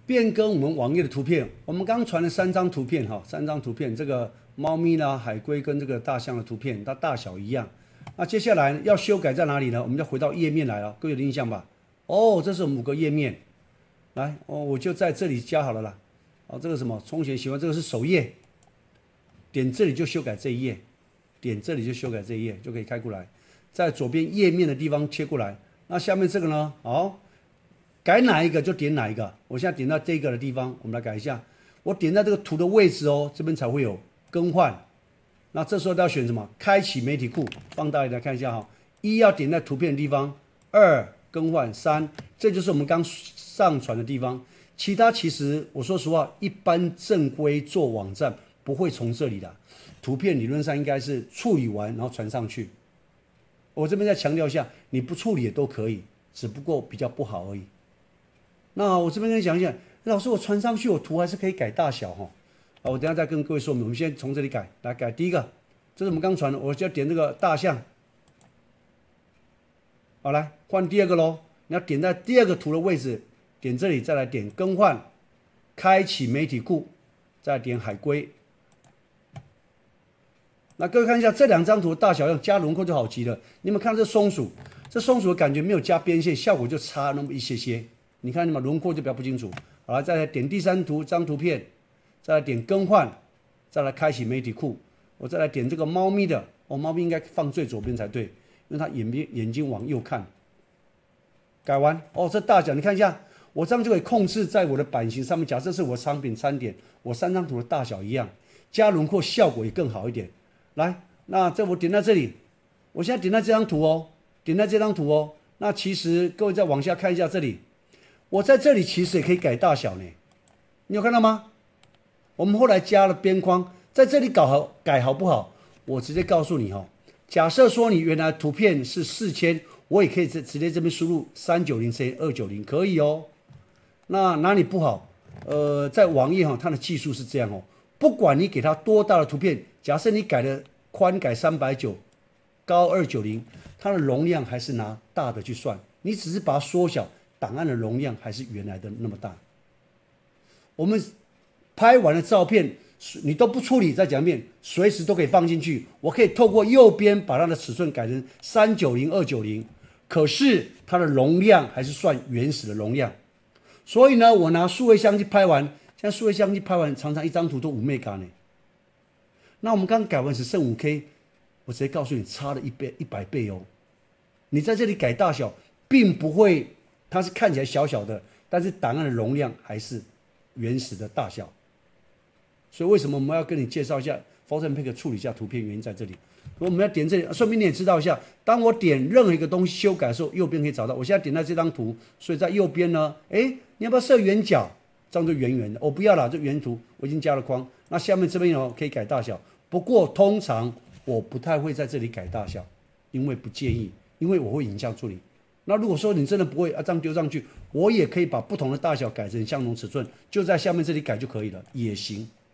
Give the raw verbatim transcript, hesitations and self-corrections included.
变更我们网页的图片。我们刚传了三张图片哈，三张图片，这个猫咪啦、海龟跟这个大象的图片，它大小一样。那接下来要修改在哪里呢？我们就回到页面来了，各位有印象吧？哦，这是我们五个页面，来哦，我就在这里加好了啦。哦，这个什么充钱喜欢，这个是首页，点这里就修改这一页，点这里就修改这一页，就可以开过来，在左边页面的地方切过来。那下面这个呢？好。改哪一个就点哪一个。我现在点到这个的地方，我们来改一下。我点在这个图的位置哦，这边才会有更换。那这时候要选什么？开启媒体库，放大一点来看一下哈。一要点在图片的地方，二更换，三这就是我们刚上传的地方。其他其实我说实话，一般正规做网站不会从这里的。图片理论上应该是处理完然后传上去。我这边再强调一下，你不处理也都可以，只不过比较不好而已。那我这边跟你讲一下，老师，我传上去，我图还是可以改大小哈。好，我等一下再跟各位说明。我们先从这里改，来改第一个，这是我们刚传的，我就要点这个大象。好，来换第二个喽。你要点在第二个图的位置，点这里，再来点更换，开启媒体库，再点海龟。那各位看一下这两张图的大小样，加轮廓就好极了。你们看这松鼠，这松鼠的感觉没有加边线，效果就差那么一些些。你看，你们轮廓就比较不清楚。好了，再来点第三图张图片，再来点更换，再来开启媒体库。我再来点这个猫咪的，哦，猫咪应该放最左边才对，因为它眼睛眼睛往右看。改完，哦，这大小你看一下，我这样就可以控制在我的版型上面。假设是我商品餐点，我三张图的大小一样，加轮廓效果也更好一点。来，那这我点在这里，我现在点在这张图哦，点在这张图哦。那其实各位再往下看一下这里。我在这里其实也可以改大小呢，你有看到吗？我们后来加了边框，在这里搞好改好不好？我直接告诉你哦。假设说你原来图片是四千，我也可以直直接这边输入三九零乘以二九零，可以哦。那哪里不好？呃，在网页哈，它的技术是这样哦，不管你给它多大的图片，假设你改的宽改三百九，高二九零，它的容量还是拿大的去算，你只是把它缩小。档案的容量还是原来的那么大。我们拍完的照片，你都不处理，再讲一遍，随时都可以放进去。我可以透过右边把它的尺寸改成三九零、二九零，可是它的容量还是算原始的容量。所以呢，我拿数位相机拍完，现在数位相机拍完，常常一张图都五 mega 呢。那我们刚改完只剩五 K， 我直接告诉你，差了一倍、一百倍哦。你在这里改大小，并不会。它是看起来小小的，但是档案的容量还是原始的大小。所以为什么我们要跟你介绍一下 Photoshop 处理一下图片？原因在这里。我们要点这里，顺便你也知道一下，当我点任何一个东西修改的时候，右边可以找到。我现在点在这张图，所以在右边呢，哎，你要不要设圆角？这样就圆圆的。我、哦、不要了，这原图我已经加了框。那下面这边有可以改大小，不过通常我不太会在这里改大小，因为不介意，因为我会影像处理。那如果说你真的不会啊，这样丢上去，我也可以把不同的大小改成相同尺寸，就在下面这里改就可以了，也行。